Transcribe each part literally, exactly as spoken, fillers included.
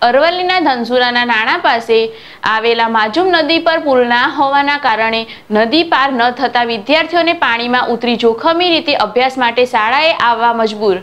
અરવલ્લીના ધનસુરાના નાણા પાસે આવેલા માજુમ નદી પર પુલ ના હોવાના કારણે નદી પાર ન થતા વિદ્યાર્થીઓને પાણીમાં ઉતરી જોખમી રીતે અભ્યાસ માટે શાળાએ આવવા મજબૂર।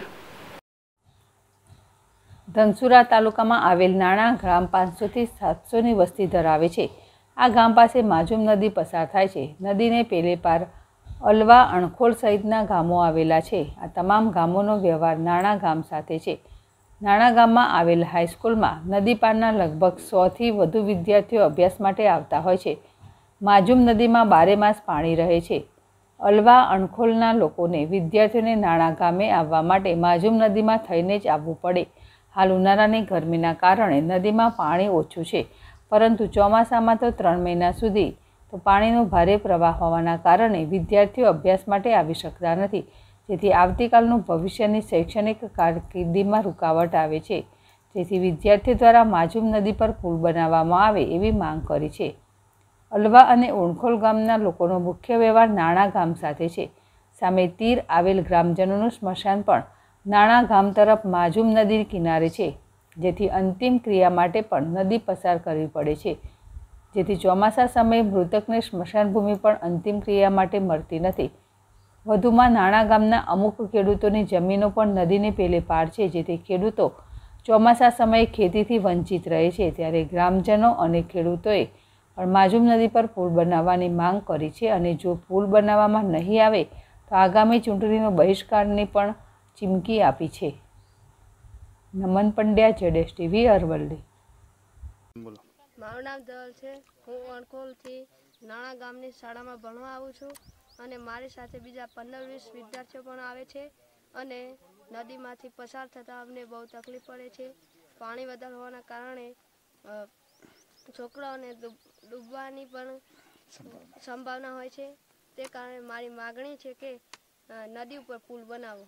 ધનસુરા તાલુકામાં આવેલ નાણા ગામ પાંચસો થી સાતસો ની વસ્તી ધરાવે છે। આ ગામ પાસે માજુમ નદી પસાર થાય છે। નદીને પેલે પાર અલવા, અણખોલ સહિતના ગામો આવેલા છે। આ તમામ ગામોનો વ્યવહાર નાણા ગામ સાથે છે। નાણા ગામમાં આવેલ હાઈસ્કૂલમાં નદી પારના લગભગ સો થી વધુ વિદ્યાર્થીઓ અભ્યાસ માટે આવતા હોય છે। માજુમ નદીમાં બારે માસ પાણી રહે છે। અલવા, અણખોલના લોકોને વિદ્યાર્થીઓને નાણા ગામે આવવા માટે માજુમ નદીમાં થઈને જ આવવું પડે। હાલ ઉનાળાની ગરમીના કારણે નદીમાં પાણી ઓછું છે, પરંતુ ચોમાસામાં તો ત્રણ મહિના સુધી તો પાણીનો ભારે પ્રવાહ હોવાના કારણે વિદ્યાર્થીઓ અભ્યાસ માટે આવી શકતા નથી, જેથી આવતીકાલનું ભવિષ્યની શૈક્ષણિક કારકિર્દીમાં રૂકાવટ આવે છે। જેથી વિદ્યાર્થીઓ દ્વારા માજુમ નદી પર પુલ બનાવવામાં આવે એવી માંગ કરી છે। અલવા અને ઓણખોલ ગામના લોકોનો મુખ્ય વ્યવહાર નાણા ગામ સાથે છે। સામે તીર આવેલ ગ્રામજનોનું સ્મશાન પણ નાણા ગામ તરફ માજુમ નદી કિનારે છે, જેથી અંતિમ ક્રિયા માટે પણ નદી પસાર કરવી પડે છે। જેથી ચોમાસા સમયે મૃતકને સ્મશાન ભૂમિ પણ અંતિમ ક્રિયા માટે મળતી નથી। વધુમાં નાણા ગામના અમુક ખેડૂતોની જમીનો પણ નદીને પેલે પાર છે, જેથી ખેડૂતો ચોમાસા સમયે ખેતીથી વંચિત રહે છે। ત્યારે ગ્રામજનો અને ખેડૂતોએ પણ માજુમ નદી પર પુલ બનાવવાની માંગ કરી છે અને જો પુલ બનાવવામાં નહીં આવે તો આગામી ચૂંટણીનો બહિષ્કારની પણ ચીમકી આપી છે। નમન પંડ્યા, જેડેશ ટીવી, અરવલ્લી। મારું નામ ધવલ છે। હું અણખોલથી નાણા ગામની શાળામાં ભણવા આવું છું અને મારી સાથે બીજા પંદર વીસ વિદ્યાર્થીઓ પણ આવે છે અને નદીમાંથી પસાર થતાં અમને બહુ તકલીફ પડે છે। પાણી વધારે હોવાના કારણે છોકરાઓને ડૂબવાની પણ સંભાવના હોય છે। તે કારણે મારી માગણી છે કે નદી ઉપર પુલ બનાવો।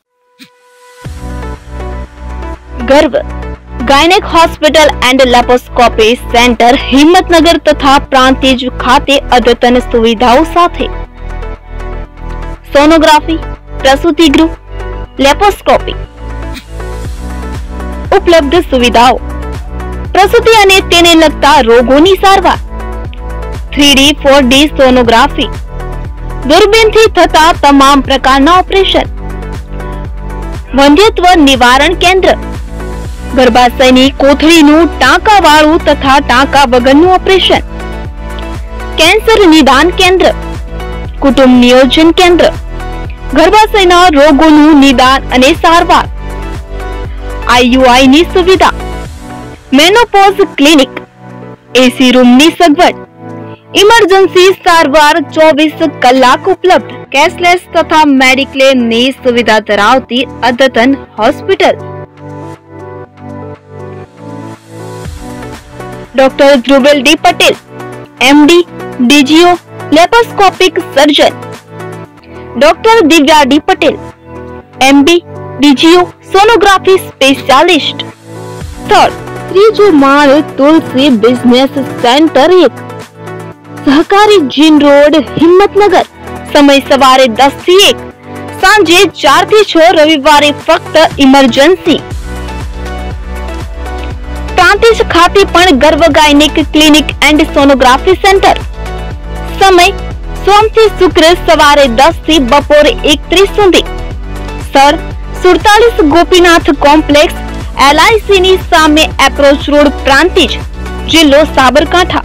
Garv gynaec hospital and laparoscopy centre Himmatnagar तथा प्रांतिज खाते अद्यतन सुविधाओं साथे सोनोग्राफी, प्रसूति गृह, लेप्रोस्कोपी उपलब्ध सुविधाओं, प्रसूति अने तेने लगता रोगोनी सारवार, three D four D sonography, दूरबीन थी थता तमाम प्रकारना ऑपरेशन, वंध्यत्व निवारण केंद्र, गर्भाशयनी कोथळीनुं टांकावाळुं तथा टांका वगरनुं ऑपरेशन, कैंसर निदान केंद्र, कुटुंब नियोजन केंद्र, गर्भाशयना रोगोनुं निदान अने सारवार, आईयूआई नी सुविधा, मेनोपॉज क्लिनिक, एसी रूम नी सगवड, इमरजन्सी सारवार चौबीस कलाक उपलब्ध, कैशलेस तथा मेडिक्लेम नी सुविधा धरावती अद्यतन hospital. Doctor Dhruvel D Patel, MD, DGO, laparoscopic surgeon. Doctor Divya D Patel, MD, DGO, sonography specialist. Third त्रीजो माळ तुलसी बिजनेस सेंटर एक, सहकारी जीन रोड, हिम्मतनगर। समय सवारे दस थी एक, सांजे चार थी छ, रविवारे फक्त इमरजन्सी। प्रांतिज खाते पण Garv gynaec clinic and sonography centre. समय सोम थी शुक्र सवारे दस थी बपोरे एक तीस सुधी। सर सुड़तालीस गोपीनाथ कॉम्प्लेक्स, एलआईसी नी सामे एप्रोच रोड, प्रांतिज, जिल्लो साबरकांठा।